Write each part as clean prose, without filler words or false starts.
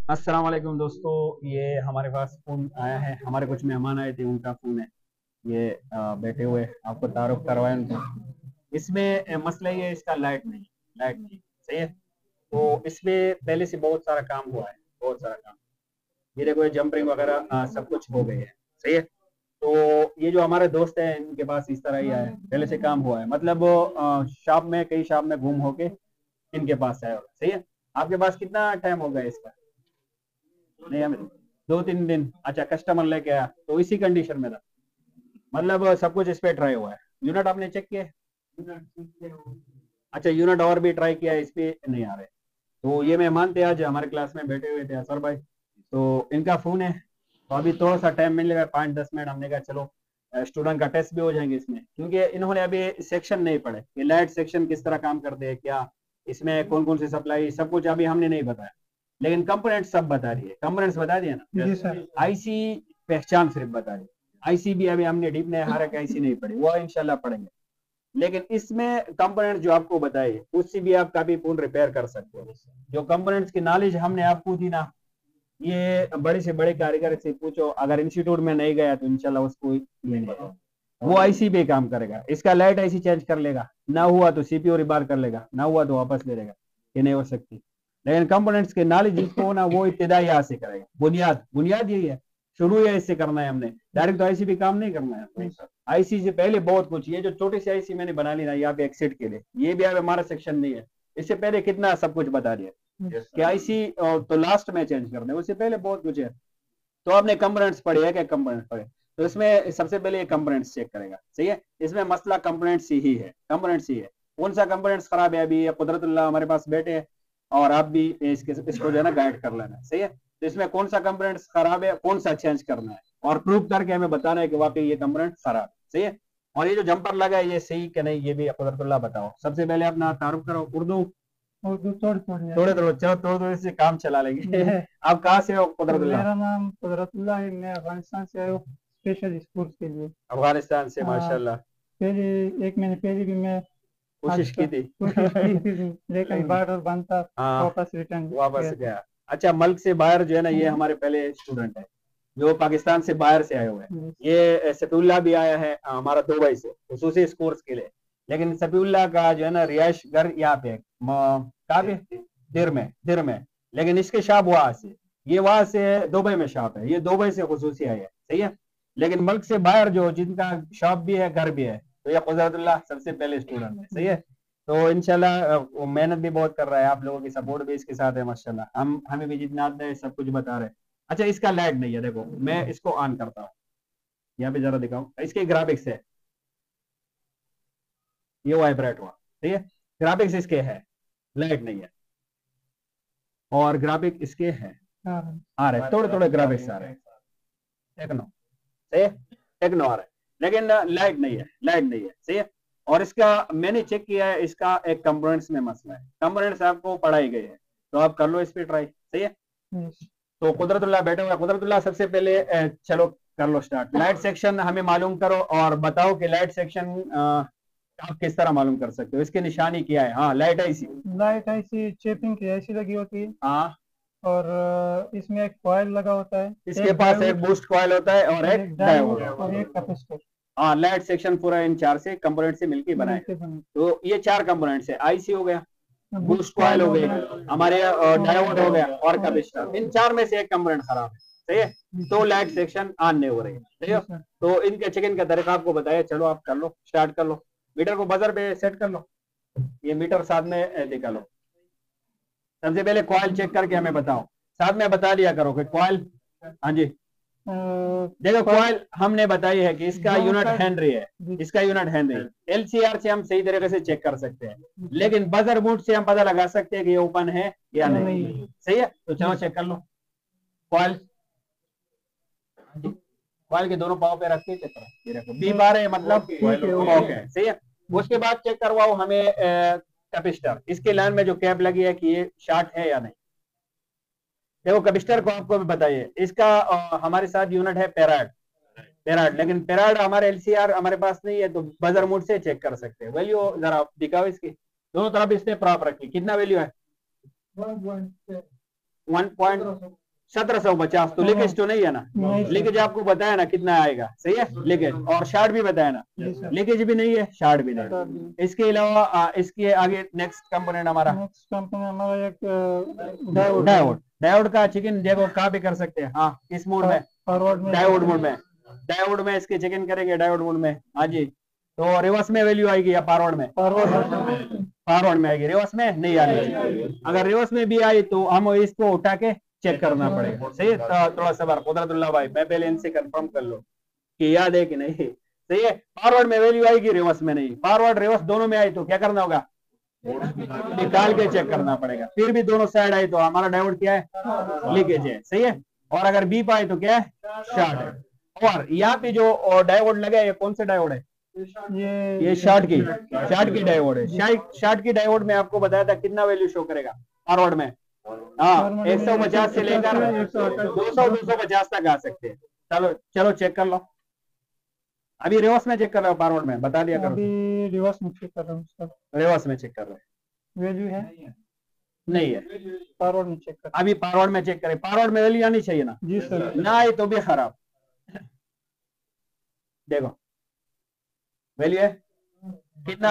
अस्सलाम वालेकुम दोस्तों। ये हमारे पास फ़ोन आया है, हमारे कुछ मेहमान आए थे, उनका फ़ोन है। ये बैठे हुए आपको तारुफ करवाएं उनको। इसमें मसला ये है, इसका लाइट नहीं सही है। तो इसमें पहले से बहुत सारा काम हुआ है, बहुत सारा काम। ये देखो ये जंपरिंग वगैरह सब कुछ हो गई है, सही है। तो ये जो हमारे दोस्त हैं इनके पास इस तरह ही आया है, पहले से काम हुआ है, मतलब शॉप में कई शॉप में घूम होके इनके पास आया होगा, सही है। आपके पास कितना टाइम हो गया इसका? नहीं हमें 2-3 दिन। अच्छा, कस्टमर लेके आया तो इसी कंडीशन में था, मतलब सब कुछ इस पे ट्राई हुआ है। यूनिट आपने चेक किया? अच्छा, यूनिट और भी ट्राई किया है, इस पे नहीं आ रहे। तो ये मेहमान थे आज हमारे क्लास में बैठे हुए थे, असर भाई। तो इनका फोन है, तो अभी थोड़ा सा टाइम मिलेगा, 5-10 मिनट। हमने कहा चलो स्टूडेंट का टेस्ट भी हो जाएंगे इसमें, क्योंकि इन्होंने अभी सेक्शन नहीं पढ़े कि लाइट सेक्शन किस तरह काम करते हैं, क्या इसमें कौन कौन सी सप्लाई, सब कुछ अभी हमने नहीं बताया। लेकिन कंपोनेंट सब बता रही है, कंपोनेंट्स बता दिए ना। जी सर। आईसी पहचान सिर्फ बता रही है। आईसी भी अभी हमने डीप में हर एक आईसी नहीं पढ़ी, वो इंशाल्लाह पढ़ेंगे। लेकिन इसमें कंपोनेंट जो आपको बताए उससे भी आप काफी फोन रिपेयर कर सकते हो। जो कंपोनेंट्स की नॉलेज हमने आपको दी ना, ये बड़े से बड़े कारीगर से पूछो, अगर इंस्टीट्यूट में नहीं गया तो इंशाल्लाह उसको लेंगे। वो आईसी पे काम करेगा, इसका लाइट आईसी चेंज कर लेगा, ना हुआ तो सीपीयू रिबार कर लेगा, ना हुआ तो वापस ले लेगा। ये नहीं हो सकती। लेकिन कंपोनेंट्स के नॉलेज जिसको हो ना, वो इब्तिदाई यहाँ से करेगा। बुनियाद बुनियाद यही है, शुरू है इससे करना है हमने। डायरेक्ट तो आईसी पे काम नहीं करना है। आईसी से पहले बहुत कुछ, ये जो छोटी सी आईसी मैंने बना ली ना यहाँ पे एक्सिट के लिए, ये भी अब हमारा सेक्शन नहीं है। इससे पहले कितना सब कुछ बता दिया कि आईसी तो लास्ट में चेंज करना है, उससे पहले बहुत कुछ है। तो आपने कंपोनेंट्स पढ़े है क्या? कंपोनेंट्स पढ़े तो इसमें सबसे पहले ये कंपोनेंट्स चेक करेगा, सही है। इसमें मसला कंपोनेंट्स ही है, कंपोनेंट्स ही है। कौन सा कंपोनेंट्स खराब है? अभी कुदरतुल्लाह हमारे पास बैठे हैं, और आप भी इसको जो है ना गाइड कर लेना, सही है। तो इसमें कौन सा कंपोनेंट्स खराब है, कौन सा चेंज करना है, और प्रूव करके हमें बताना है कि वाकई ये कंपोनेंट खराब है, सही है। और ये जो जंपर लगा है ये सही कि नहीं, ये भी कुदरतुल्लाह बताओ। सबसे पहले अपना तारुफ करो। उर्दू उर्दू थोड़ी थोड़ी थोड़े आती थोड़े, चलो थोड़े थोड़े से काम चला लेंगे। है। आप कहाँ से हो कुदरतुल्लाह? मेरा नाम कुदरतुल्लाह है, मैं अफगानिस्तान से आया हूँ स्पेशल स्कूल के लिए। अफगानिस्तान से, आ, माशाल्लाह। पहले 1 महीने पहले भी मैं आज कोशिश की तक थी। कोशिश की थी, लेकिन बॉर्डर बंद था। हाँ, वापस रिटर्न वापस किया था। गया। अच्छा, मुल्क से बाहर जो है ना, ये हमारे पहले स्टूडेंट है जो पाकिस्तान से बाहर से आए हुए हैं। जी। ये सफीउल्लाह भी आया है हमारा दुबई से खसूसी इस कोर्स के लिए। लेकिन सफीउल्लाह का जो है ना रिहायश घर यहाँ पे है, कहाँ पे? दिर में। लेकिन इसके शॉप वहां से, ये वहां से दुबई में शॉप है, ये दुबई से खसूसी आई है, सही है। लेकिन मुल्क से बाहर जो जिनका शॉप भी है, घर भी है, तो ये कुदरतुल्लाह सबसे पहले स्टूडेंट है, सही है। तो इंशाल्लाह वो मेहनत भी बहुत कर रहा है, आप लोगों की सपोर्ट भी इसके साथ है माशाल्लाह। हमें भी जितना आता है सब कुछ बता रहे हैं। अच्छा, इसका लाइट नहीं है, देखो मैं इसको ऑन करता हूँ, यहाँ पे जरा दिखाऊं। इसके ग्राफिक्स है, ये वाइब्रेट हुआ, ठीक है। ग्राफिक्स इसके है, लाइट नहीं है। और ग्राफिक इसके है, हाँ। आ रहे थोड़े थोड़े ग्राफिक्स आ रहे हैं। टेक्नो, सही है। टेक्नो आ रहा है, लेकिन लाइट नहीं है, लाइट नहीं है, सही है। और इसका मैंने चेक किया है, इसका एक कंपोनेंट्स में मसला है। कंपोनेंट्स आपको पढ़ाई गई है, तो आप कर लो इस पे ट्राई, सही है। जी। तो कुदरतुल्लाह बैठे हुए, कुदरतुल्लाह सबसे पहले चलो कर लो स्टार्ट। लाइट सेक्शन हमें मालूम करो, और बताओ कि लाइट सेक्शन आप किस तरह मालूम कर सकते हो, इसकी निशानी क्या है? हाँ, लाइट ऐसी। लाइट ऐसी चेपिंग की ऐसी लगी होती है। हाँ, और इसमें एक कॉइल लगा होता है, इसके एक पास एक डायोड बूस्ट कॉइल होता है और और एक एक डायोड डायोड और होता है। एक कैपेसिटर हाँ, लाइट सेक्शन पूरा इन चार से कंपोनेंट से मिलकर बनाए। मिलके बने। तो ये चार कंपोनेंट्स है, आईसी हो गया, बूस्ट बूस्ट कॉइल कॉइल हो हो गई, गया। हमारे डायोड हो गया, और और कैपेसिटर। इन चार में से एक कंपोनेंट खराब है, सही है। तो लाइट सेक्शन ऑन नहीं हो रही है, सही जी है। सर। तो इनके चेक इन का तरीका आपको बताया, चलो आप कर लो, स्टार्ट कर लो। मीटर को बजर पे सेट कर लो, ये मीटर साथ में निकालो। सबसे पहले कॉइल चेक करके हमें बताओ, साथ में बता दिया करो कि कॉइल। हाँ जी, देखो कॉइल कॉइल हमने बताई है कि इसका दोनों यूनिट साइड। हेनरी है। जी। इसका यूनिट हेनरी, एलसीआर से हम सही तरीके से चेक कर सकते हैं, लेकिन बजर बूट से हम पता लगा सकते हैं कि ये ओपन है या या नहीं, नहीं। सही है। तो चलो जी चेक कर लो कॉइल। कॉइल के दोनों पाँव पे रख के चेक करो, ये देखो बीप आ रहे हैं, मतलब ठीक है। ओके, सही है। उसके बाद चेक करवाओ हमें कैपेसिटर, इसके लाइन में जो कैप लगी है कि ये शॉर्ट है या नहीं। देखो कैपेसिटर को आपको भी बताइए, इसका हमारे साथ यूनिट है पेराड। पेराड, लेकिन पेराड हमारे एलसीआर हमारे पास नहीं है, तो बजर मोड से चेक कर सकते हैं। वैल्यू जरा दिखाओ इसकी, दोनों तरफ इसने प्रॉप रखी, कितना वैल्यू है? 1.1750, तो लीकेज तो नहीं है ना? नहीं सर। लीकेज आपको बताया ना कितना आएगा, सही है लीकेज, और शार्ट भी बताया ना, जी सर। लीकेज भी नहीं है, शार्ट भी नहीं। इसके अलावा इसके आगे नेक्स्ट कंपोनेंट हमारा नेक्स्ट कंपनी हमारा एक डायोड डायोड। डायोड का चेकिंग देखो कहाँ पे कर सकते हैं, हाँ किस मोड में? फॉरवर्ड में। डायोड मोड में। डायोड में इसके चेकिंग करेंगे, डायोड मोड में, हाँ जी। तो रिवर्स में वैल्यू आएगी या फॉरवर्ड में? फॉरवर्ड में आएगी, रिवर्स में नहीं आनी चाहिए। अगर रिवर्स में भी आई तो हम इसको उठा के चेक करना पड़ेगा, सही है। तो थोड़ा सबर कुदरतुल्लाह भाई, मैं पहले इनसे कंफर्म कर लो कि याद है कि नहीं, सही है। फॉरवर्ड में वैल्यू आएगी, रिवर्स में नहीं। फॉरवर्ड रिवर्स दोनों में आई तो क्या करना होगा? निकाल के चेक करना पड़ेगा। फिर भी दोनों साइड आई तो हमारा डायोड क्या है? लीकेज है, सही है। और अगर बी पाए तो क्या है? शॉर्ट है। और यहाँ पे जो डायोड लगा है, ये कौन सा डायोड है? ये शॉर्ट की डायोड है। शॉर्ट की डायोड में आपको बताया था कितना वैल्यू शो करेगा फॉरवर्ड में? हाँ 150 से लेकर 200-250 तक आ सकते हैं। चलो चेक कर लो। अभी रिवर्स में चेक कर रहे हो, फॉरवर्ड में बता दिया करो। अभी रिवर्स में चेक कर रहा हूँ सर। रिवर्स में चेक कर रहे हो, वैल्यू है नहीं है। फॉरवर्ड में चेक कर। अभी फॉरवर्ड में चेक करें, फॉरवर्ड में वैल्यू आनी चाहिए ना? जी सर। ना आई तो भी खराब। देखो वैल्यू है कितना?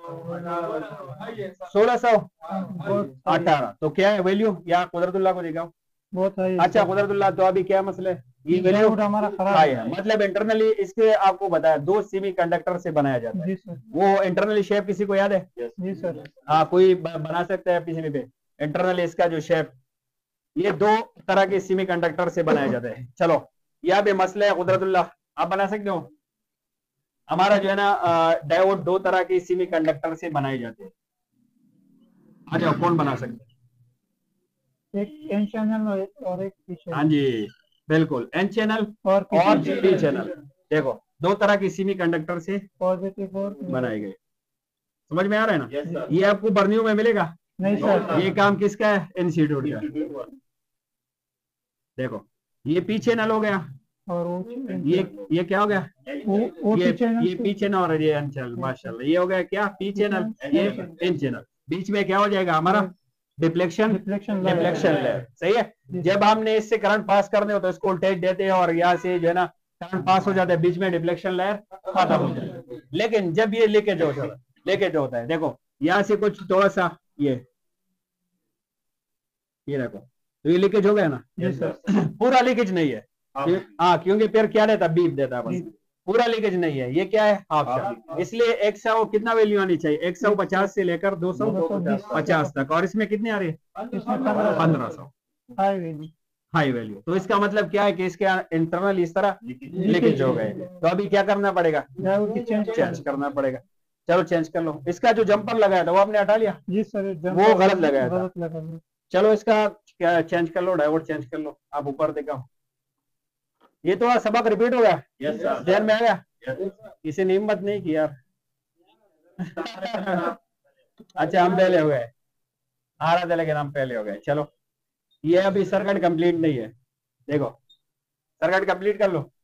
1618। तो क्या है वैल्यू? या कुदरतुल्लाह को दिखाओ। बहुत है। अच्छा कुदरतुल्लाह, तो अभी क्या मसला है? ये वैल्यू हमारा खराब है, मतलब इंटरनली इसके आपको बताया 2 सेमी कंडक्टर से बनाया जाता है। जी सर। वो इंटरनली शेप किसी को याद है? जी सर। हाँ कोई बना सकता है पीसीबी पे इंटरनली इसका जो शेप? ये 2 तरह के सेमी कंडक्टर से बनाया जाता है। चलो यहाँ पे मसला है कुदरतुल्लाह, आप बना सकते हो? हमारा जो है ना डायोड 2 तरह के सेमी कंडक्टर से बनाए जाते हैं। आ जाओ, कौन बना सकते हैं? एक एन चैनल और एक पी चैनल। हाँ जी बिल्कुल, एन चैनल और पी चैनल। देखो 2 तरह की सेमी कंडक्टर से पॉजिटिव और बनाए गए। समझ में आ रहा है ना? ये आपको बर्नियों में मिलेगा? नहीं सर। ये काम किसका है? इंस्टीट्यूट का। देखो ये पी चैनल हो गया, और ये क्या हो गया? ये पी चैनल और ये एन चैनल। माशाल्लाह, ये हो गया क्या? पी चैनल, ये एन चैनल। बीच में क्या हो जाएगा हमारा? डिफ्लेक्शन लेयर, सही है। जब हमने इससे करंट पास करने हो तो इसको वोल्टेज देते हैं और यहाँ से जो है ना करंट पास हो जाता है, बीच में डिफ्लेक्शन लेयर खत्म हो जाता है। लेकिन जब ये लीकेज होता है, देखो यहाँ से कुछ थोड़ा सा ये देखो, तो ये लीकेज हो गया ना? पूरा लीकेज नहीं है, हाँ क्योंकि फिर क्या देता? बीप देता बस। पूरा लीकेज नहीं है, ये क्या है? Half shot. इसलिए 100 कितना वैल्यू आनी चाहिए? 150 से लेकर 250 तक। और इसमें कितनी आ रही है? 1500 हाई वैल्यू। तो इसका मतलब क्या है कि इसके इंटरनल इस तरह लीकेज हो गए। तो अभी क्या करना पड़ेगा? चेंज करना पड़ेगा। चलो चेंज कर लो। इसका जो जंपर लगाया था वो आपने हटा लिया? जी सर। वो गलत लगाया था। चलो इसका क्या चेंज कर लो, डायोड चेंज कर लो। आप ऊपर देखो, ये तो सबक रिपीट हो गया, ध्यान में आ गया? किसी ने हिम्मत नहीं की यार। अच्छा हम पहले हो गए, आ रहा था लेकिन हम पहले हो गए। चलो ये अभी सर्किट कंप्लीट नहीं है। देखो सर्किट कंप्लीट कर लो।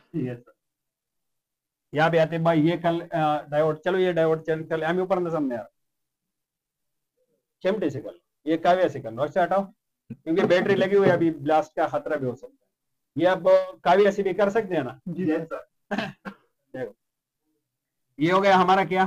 यहाँ पे आते भाई ये कल डायोड। चलो ये डायोड चेंज कर ले, हम ऊपर नजर में आ रहा, चिमटे से कर लो, ये काव्या से कर लो। अच्छा हटाओ, क्योंकि बैटरी लगी हुई है, अभी ब्लास्ट का खतरा भी हो सकता है। ये आप काव्या से भी कर सकते हैं ना? जी सर। देखो ये हो गया हमारा क्या?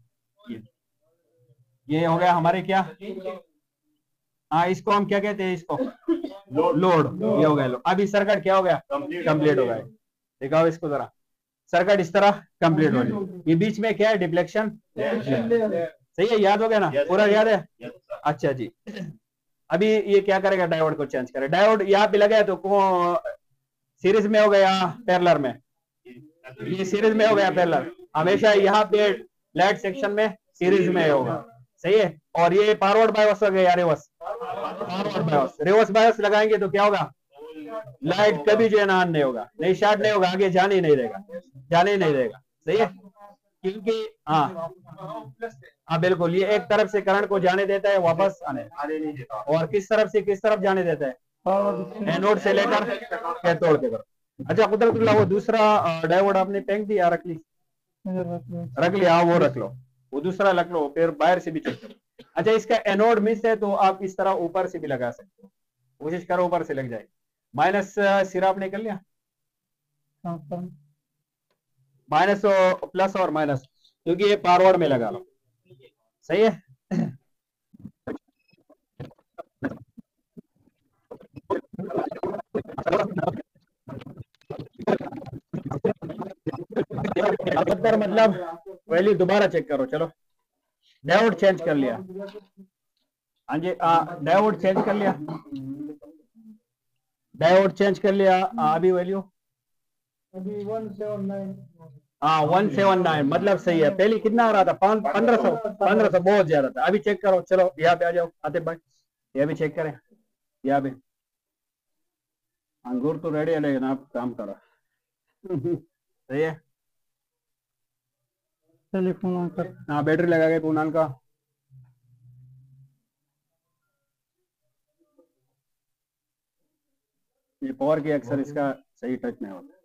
ये हो गया हमारे क्या? हाँ इसको हम क्या कहते हैं? इसको लोड। ये हो गया लोड। अभी सर्किट क्या हो गया? कंप्लीट हो गया। दिखाओ इसको जरा, सर्किट इस तरह कंप्लीट हो गया। ये बीच में क्या है? डिफ्लेक्शन। सही है, याद हो गया ना? पूरा याद है? अच्छा जी। अभी ये क्या करेगा? डायोड को चेंज करे। डायोड यहाँ पे लगा है तो सीरीज में हो गया पैरेलल में? ये सीरीज में हो गया पैरेलल। हमेशा यहाँ पे लाइट सेक्शन में सीरीज में होगा, सही है। और ये फॉरवर्ड बायस हो गया, reverse forward bias. Reverse bias लगाएंगे तो क्या होगा? लाइट कभी जो है ना ऑन नहीं होगा, नहीं शॉर्ट नहीं होगा, आगे जाने ही नहीं देगा, सही है। क्योंकि हाँ बिल्कुल, ये एक तरफ से करंट को जाने देता है, वापस आने नहीं देता। और किस तरफ जाने देता है? एनोड से लेकर कैथोड की तरफ। अच्छा कुदरतुल्लाह, वो दूसरा डायोड आपने फेंक दिया, रख लिया, वो रख लो, वो दूसरा रख लो, फिर बाहर से भी चेक करो। अच्छा इसका एनोड मिस है तो आप इस तरह ऊपर से भी लगा सकते हो, कोशिश करो ऊपर से लग जाए। माइनस सिरा आपने कर लिया, माइनस प्लस और माइनस, क्योंकि ये फॉरवर्ड में लगा लो, सही है। मतलब वैल्यू दोबारा चेक करो, चलो डायोड चेंज कर लिया, हाँ जी डायोड चेंज कर लिया, डायोड चेंज कर लिया, अभी वैल्यू अभी 179। हाँ 179, मतलब सही है। पहले कितना आ रहा था, 1500 बहुत ज्यादा था। अभी चेक करो, चलो यहाँ पे आ जाओ आतिफ भाई, ये भी चेक करें यहाँ पे। अंगूर तो रेडी है लेकिन आप काम करो। सही है, चलिए फोन ऑन कर। हाँ बैटरी लगा के पूनाल का। ये पावर की अक्सर इसका सही टच नहीं होता।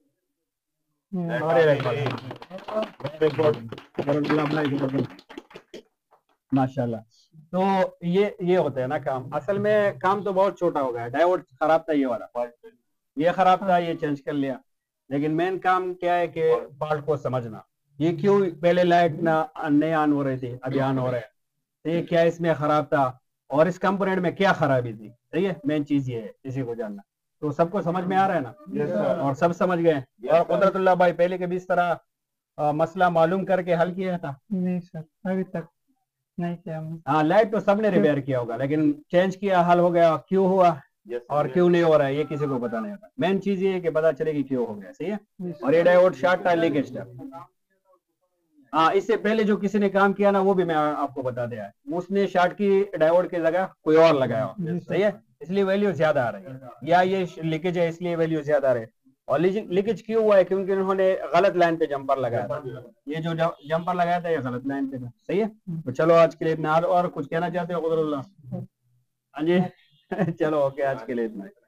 माशाल्लाह। तो ये होता है ना काम, असल में काम तो बहुत छोटा हो गया। डायोड खराब था ये वाला, ये खराब था, ये चेंज कर लिया। लेकिन मेन काम क्या है कि फॉल्ट को समझना, ये क्यों पहले लाइट ना नहीं ऑन हो रही थी, अभी ऑन हो रहे हैं, तो ये क्या इसमें खराब था और इस कंपोनेंट में क्या खराबी थी। सही है, मेन चीज ये है इसी को जानना। तो सबको समझ में आ रहा है ना? और सब समझ गए। और कुदरतुल्लाह भाई पहले के भी इस तरह मसला मालूम करके हल किया था? नहीं सर, अभी तक नहीं किया हमने। हाँ लाइट तो सबने रिपेयर किया होगा, लेकिन चेंज किया, हल हो गया, क्यों हुआ और क्यों नहीं हो रहा है ये किसी को पता नहीं होता। मेन चीज ये है कि पता चलेगी क्यों हो गया। सही है। और ये डायोड शॉर्ट था, लीकेज था। हाँ इससे पहले जो किसी ने काम किया ना, वो भी मैं आपको बता दिया है, उसने शॉर्ट की डायोड की जगह कोई और लगाया। सही है, इसलिए वैल्यू ज्यादा आ रही है, या ये लीकेज है इसलिए वैल्यू ज्यादा आ रही है। और लीकेज क्यों हुआ है? क्योंकि उन्होंने गलत लाइन पे जंपर लगाया था। ये जो जंपर लगाया था ये गलत लाइन पे था। सही है। तो चलो आज के लिए इतना। और कुछ कहना चाहते हो कुदरतुल्लाह? हाँ जी। चलो ओके, आज के लिए इतना।